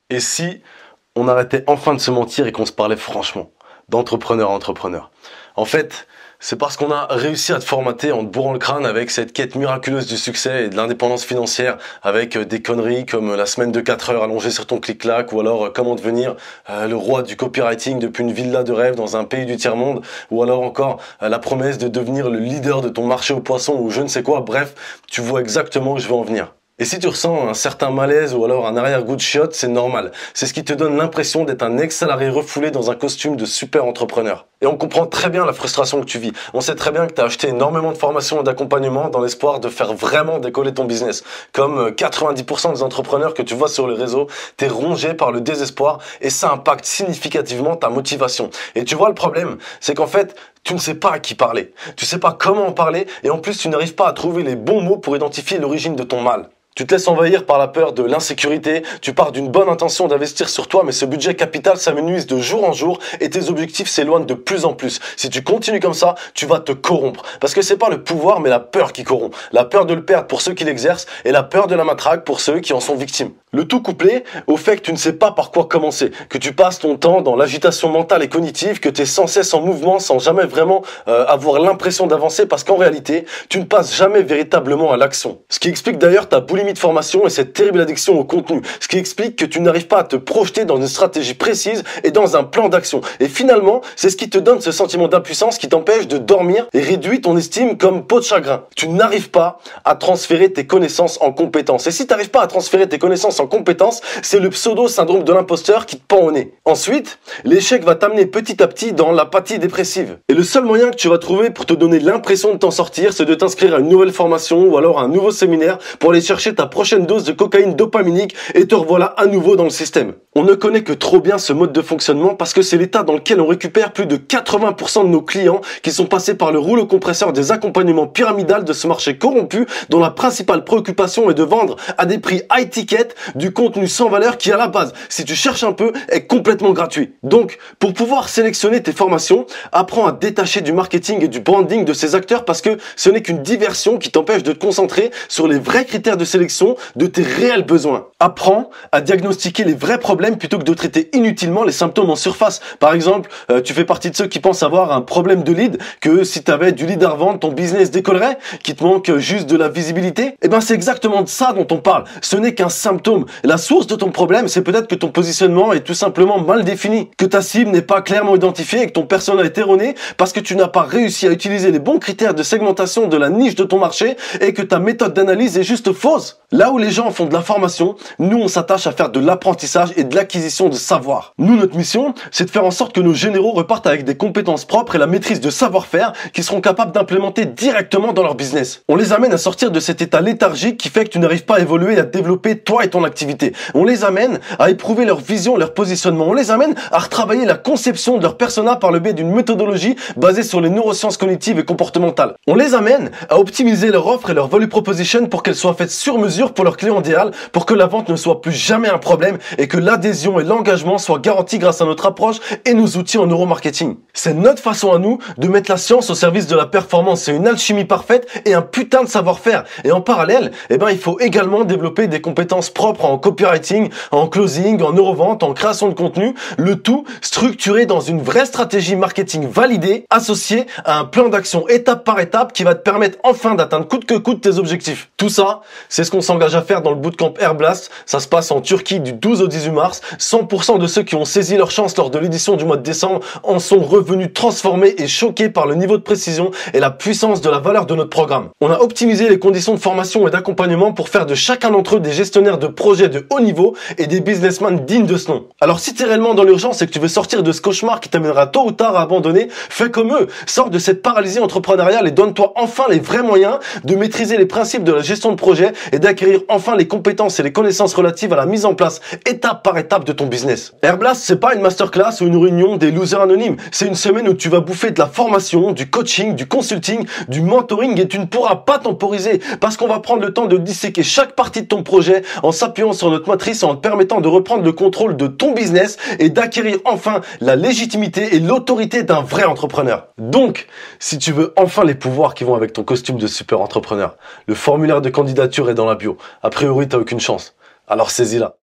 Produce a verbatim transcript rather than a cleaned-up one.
Et si on arrêtait enfin de se mentir et qu'on se parlait franchement, d'entrepreneur à entrepreneur? En fait, c'est parce qu'on a réussi à te formater en te bourrant le crâne avec cette quête miraculeuse du succès et de l'indépendance financière, avec des conneries comme la semaine de quatre heures allongée sur ton clic-clac, ou alors comment devenir euh, le roi du copywriting depuis une villa de rêve dans un pays du tiers-monde, ou alors encore euh, la promesse de devenir le leader de ton marché aux poissons ou je ne sais quoi. Bref, tu vois exactement où je veux en venir. Et si tu ressens un certain malaise ou alors un arrière-goût de chiotte, c'est normal. C'est ce qui te donne l'impression d'être un ex-salarié refoulé dans un costume de super entrepreneur. Et on comprend très bien la frustration que tu vis. On sait très bien que tu as acheté énormément de formations et d'accompagnement dans l'espoir de faire vraiment décoller ton business. Comme quatre-vingt-dix pour cent des entrepreneurs que tu vois sur les réseaux, tu es rongé par le désespoir et ça impacte significativement ta motivation. Et tu vois, le problème, c'est qu'en fait, tu ne sais pas à qui parler. Tu ne sais pas comment en parler et en plus, tu n'arrives pas à trouver les bons mots pour identifier l'origine de ton mal. Tu te laisses envahir par la peur de l'insécurité, tu pars d'une bonne intention d'investir sur toi, mais ce budget capital s'amenuise de jour en jour et tes objectifs s'éloignent de plus en plus. Si tu continues comme ça, tu vas te corrompre. Parce que c'est pas le pouvoir, mais la peur qui corrompt. La peur de le perdre pour ceux qui l'exercent et la peur de la matraque pour ceux qui en sont victimes. Le tout couplé au fait que tu ne sais pas par quoi commencer, que tu passes ton temps dans l'agitation mentale et cognitive, que tu es sans cesse en mouvement sans jamais vraiment euh, avoir l'impression d'avancer parce qu'en réalité, tu ne passes jamais véritablement à l'action. Ce qui explique d'ailleurs ta boulimie de formation et cette terrible addiction au contenu. Ce qui explique que tu n'arrives pas à te projeter dans une stratégie précise et dans un plan d'action. Et finalement, c'est ce qui te donne ce sentiment d'impuissance qui t'empêche de dormir et réduit ton estime comme peau de chagrin. Tu n'arrives pas à transférer tes connaissances en compétences. Et si tu n'arrives pas à transférer tes connaissances en compétences, c'est le pseudo-syndrome de l'imposteur qui te pend au nez. Ensuite, l'échec va t'amener petit à petit dans l'apathie dépressive. Et le seul moyen que tu vas trouver pour te donner l'impression de t'en sortir, c'est de t'inscrire à une nouvelle formation ou alors à un nouveau séminaire pour aller chercher ta prochaine dose de cocaïne dopaminique et te revoilà à nouveau dans le système. On ne connaît que trop bien ce mode de fonctionnement parce que c'est l'état dans lequel on récupère plus de quatre-vingts pour cent de nos clients qui sont passés par le rouleau compresseur des accompagnements pyramidal de ce marché corrompu dont la principale préoccupation est de vendre à des prix high ticket du contenu sans valeur qui à la base, si tu cherches un peu, est complètement gratuit. Donc, pour pouvoir sélectionner tes formations, apprends à détacher du marketing et du branding de ces acteurs parce que ce n'est qu'une diversion qui t'empêche de te concentrer sur les vrais critères de sélection de tes réels besoins. Apprends à diagnostiquer les vrais problèmes plutôt que de traiter inutilement les symptômes en surface. Par exemple, euh, tu fais partie de ceux qui pensent avoir un problème de lead, que si tu avais du lead à revendre, ton business décollerait, qu'il te manque juste de la visibilité. Eh ben, c'est exactement de ça dont on parle. Ce n'est qu'un symptôme. La source de ton problème, c'est peut-être que ton positionnement est tout simplement mal défini, que ta cible n'est pas clairement identifiée et que ton persona est erroné parce que tu n'as pas réussi à utiliser les bons critères de segmentation de la niche de ton marché et que ta méthode d'analyse est juste fausse. Là où les gens font de la formation, nous on s'attache à faire de l'apprentissage et de l'acquisition de savoir. Nous, notre mission, c'est de faire en sorte que nos généraux repartent avec des compétences propres et la maîtrise de savoir-faire qu'ils seront capables d'implémenter directement dans leur business. On les amène à sortir de cet état léthargique qui fait que tu n'arrives pas à évoluer et à développer toi et ton activité. On les amène à éprouver leur vision, leur positionnement. On les amène à retravailler la conception de leur persona par le biais d'une méthodologie basée sur les neurosciences cognitives et comportementales. On les amène à optimiser leur offre et leur value proposition pour qu'elles soient faites sur mesure pour leur client idéal, pour que la vente ne soit plus jamais un problème et que l'adhésion et l'engagement soient garantis grâce à notre approche et nos outils en neuromarketing. C'est notre façon à nous de mettre la science au service de la performance. C'est une alchimie parfaite et un putain de savoir-faire. Et en parallèle, eh ben, il faut également développer des compétences propres en copywriting, en closing, en neurovente, en création de contenu, le tout structuré dans une vraie stratégie marketing validée, associée à un plan d'action étape par étape qui va te permettre enfin d'atteindre coûte que coûte tes objectifs. Tout ça, c'est ce qu'on s'engage à faire dans le bootcamp Airblast. Ça se passe en Turquie du douze au dix-huit mars. cent pour cent de ceux qui ont saisi leur chance lors de l'édition du mois de décembre en sont revenus transformés et choqués par le niveau de précision et la puissance de la valeur de notre programme. On a optimisé les conditions de formation et d'accompagnement pour faire de chacun d'entre eux des gestionnaires de projets de haut niveau et des businessmen dignes de ce nom. Alors si tu es réellement dans l'urgence et que tu veux sortir de ce cauchemar qui t'amènera tôt ou tard à abandonner, fais comme eux. Sors de cette paralysie entrepreneuriale et donne-toi enfin les vrais moyens de maîtriser les principes de la gestion de projet et d'acquérir enfin les compétences et les connaissances relatives à la mise en place étape par étape de ton business. Airblast, c'est pas une masterclass ou une réunion des losers anonymes. C'est une semaine où tu vas bouffer de la formation, du coaching, du consulting, du mentoring et tu ne pourras pas temporiser parce qu'on va prendre le temps de disséquer chaque partie de ton projet en s'appuyant sur notre matrice et en te permettant de reprendre le contrôle de ton business et d'acquérir enfin la légitimité et l'autorité d'un vrai entrepreneur. Donc, si tu veux enfin les pouvoirs qui vont avec ton costume de super entrepreneur, le formulaire de candidature est dans la bio. A priori, t'as aucune chance. Alors saisis-la.